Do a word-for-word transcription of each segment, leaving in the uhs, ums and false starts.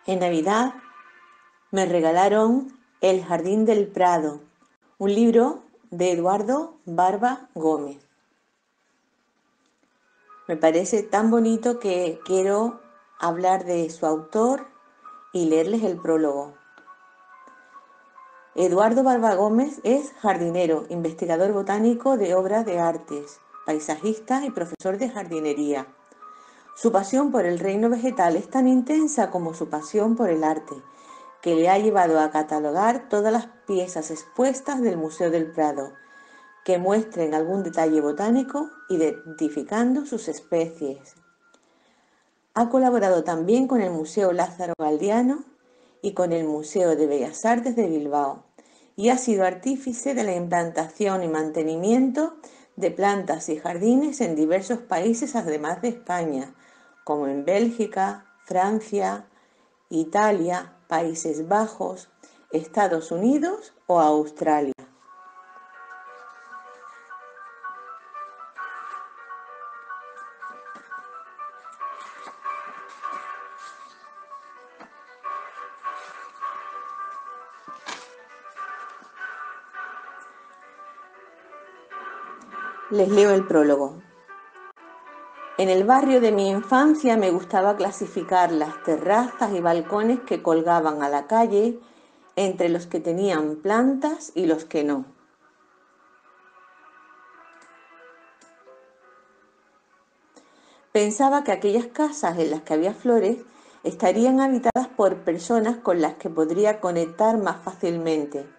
En Navidad me regalaron El Jardín del Prado, un libro de Eduardo Barba Gómez. Me parece tan bonito que quiero hablar de su autor y leerles el prólogo. Eduardo Barba Gómez es jardinero, investigador botánico de obras de artes, paisajista y profesor de jardinería. Su pasión por el reino vegetal es tan intensa como su pasión por el arte, que le ha llevado a catalogar todas las piezas expuestas del Museo del Prado, que muestren algún detalle botánico identificando sus especies. Ha colaborado también con el Museo Lázaro Galdiano y con el Museo de Bellas Artes de Bilbao, y ha sido artífice de la implantación y mantenimiento de plantas y jardines en diversos países además de España, como en Bélgica, Francia, Italia, Países Bajos, Estados Unidos o Australia. Les leo el prólogo. En el barrio de mi infancia me gustaba clasificar las terrazas y balcones que colgaban a la calle entre los que tenían plantas y los que no. Pensaba que aquellas casas en las que había flores estarían habitadas por personas con las que podría conectar más fácilmente.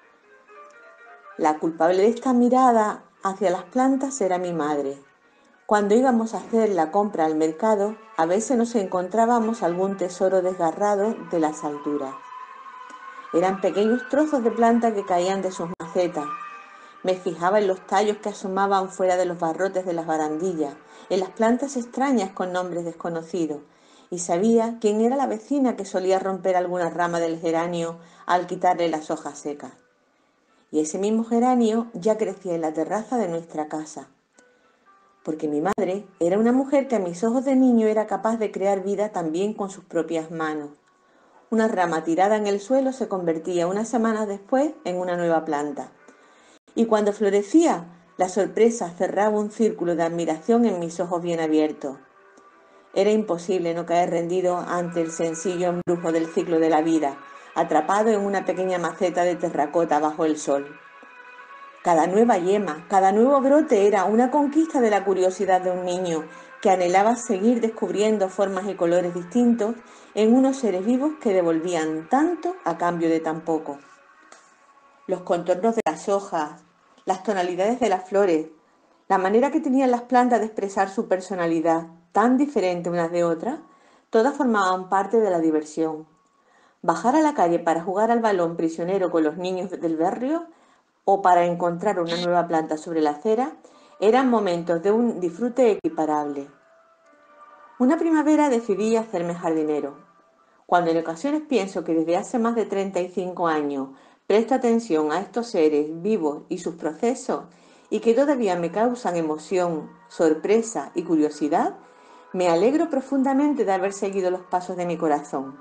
La culpable de esta mirada hacia las plantas era mi madre. Cuando íbamos a hacer la compra al mercado, a veces nos encontrábamos algún tesoro desgarrado de las alturas. Eran pequeños trozos de planta que caían de sus macetas. Me fijaba en los tallos que asomaban fuera de los barrotes de las barandillas, en las plantas extrañas con nombres desconocidos, y sabía quién era la vecina que solía romper alguna rama del geranio al quitarle las hojas secas. Y ese mismo geranio ya crecía en la terraza de nuestra casa, porque mi madre era una mujer que a mis ojos de niño era capaz de crear vida también con sus propias manos. Una rama tirada en el suelo se convertía unas semanas después en una nueva planta. Y cuando florecía, la sorpresa cerraba un círculo de admiración en mis ojos bien abiertos. Era imposible no caer rendido ante el sencillo embrujo del ciclo de la vida, atrapado en una pequeña maceta de terracota bajo el sol. Cada nueva yema, cada nuevo brote era una conquista de la curiosidad de un niño que anhelaba seguir descubriendo formas y colores distintos en unos seres vivos que devolvían tanto a cambio de tan poco. Los contornos de las hojas, las tonalidades de las flores, la manera que tenían las plantas de expresar su personalidad, tan diferente unas de otras, todas formaban parte de la diversión. Bajar a la calle para jugar al balón prisionero con los niños del barrio o para encontrar una nueva planta sobre la acera eran momentos de un disfrute equiparable. Una primavera decidí hacerme jardinero. Cuando en ocasiones pienso que desde hace más de treinta y cinco años presto atención a estos seres vivos y sus procesos y que todavía me causan emoción, sorpresa y curiosidad, me alegro profundamente de haber seguido los pasos de mi corazón.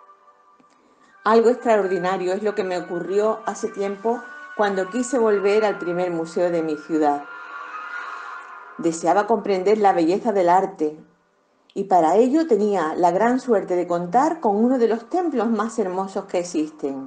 Algo extraordinario es lo que me ocurrió hace tiempo cuando quise volver al primer museo de mi ciudad. Deseaba comprender la belleza del arte y para ello tenía la gran suerte de contar con uno de los templos más hermosos que existen.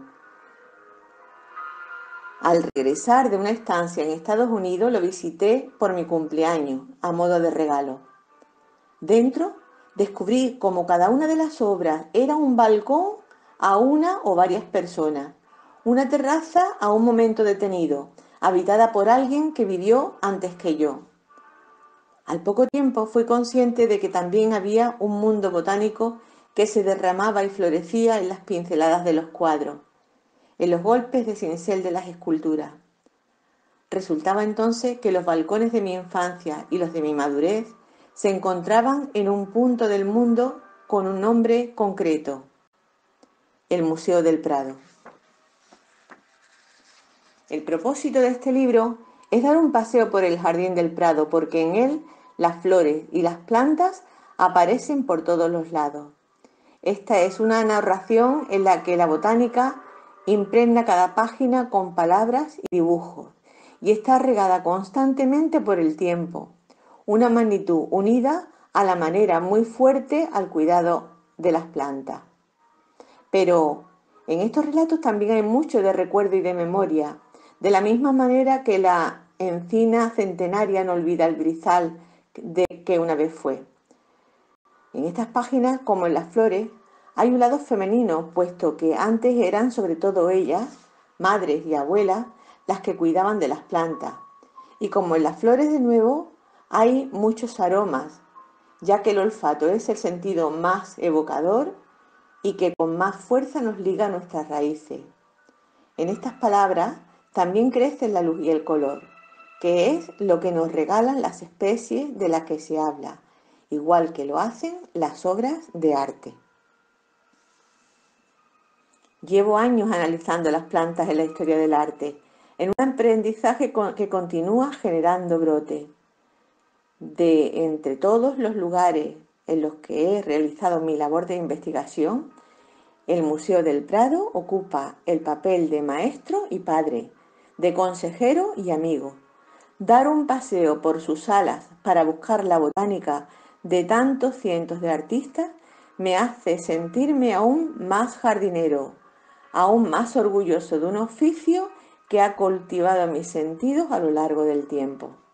Al regresar de una estancia en Estados Unidos lo visité por mi cumpleaños, a modo de regalo. Dentro descubrí cómo cada una de las obras era un balcón a una o varias personas, una terraza a un momento detenido, habitada por alguien que vivió antes que yo. Al poco tiempo fui consciente de que también había un mundo botánico que se derramaba y florecía en las pinceladas de los cuadros, en los golpes de cincel de las esculturas. Resultaba entonces que los balcones de mi infancia y los de mi madurez se encontraban en un punto del mundo con un nombre concreto: el Museo del Prado. El propósito de este libro es dar un paseo por el Jardín del Prado, porque en él las flores y las plantas aparecen por todos los lados. Esta es una narración en la que la botánica impregna cada página con palabras y dibujos y está regada constantemente por el tiempo, una magnitud unida a la manera muy fuerte al cuidado de las plantas. Pero en estos relatos también hay mucho de recuerdo y de memoria, de la misma manera que la encina centenaria no olvida el brizal de que una vez fue. En estas páginas, como en las flores, hay un lado femenino, puesto que antes eran sobre todo ellas, madres y abuelas, las que cuidaban de las plantas. Y como en las flores de nuevo, hay muchos aromas, ya que el olfato es el sentido más evocador y que con más fuerza nos liga a nuestras raíces. En estas palabras también crecen la luz y el color, que es lo que nos regalan las especies de las que se habla, igual que lo hacen las obras de arte. Llevo años analizando las plantas en la historia del arte, en un aprendizaje que continúa generando brotes. De entre todos los lugares en los que he realizado mi labor de investigación, el Museo del Prado ocupa el papel de maestro y padre, de consejero y amigo. Dar un paseo por sus salas para buscar la botánica de tantos cientos de artistas me hace sentirme aún más jardinero, aún más orgulloso de un oficio que ha cultivado mis sentidos a lo largo del tiempo.